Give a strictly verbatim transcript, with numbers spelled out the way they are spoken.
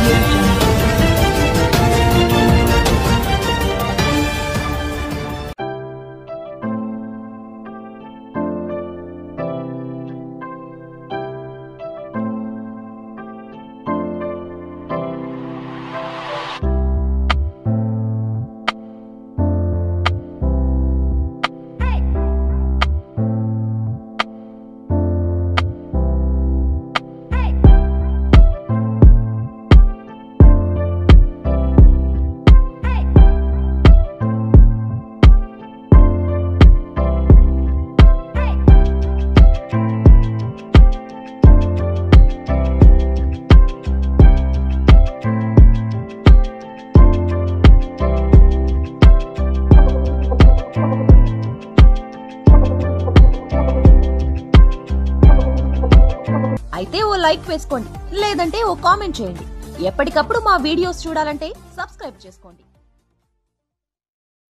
audio jungle. అయితే ఓ like వేసుకోండి, లేదంటే ఓ కామెంట్ చేయండి. ఎప్పటికప్పుడు మా వీడియోస్ చూడాలంటే సబ్స్క్రైబ్ చేసుకోండి.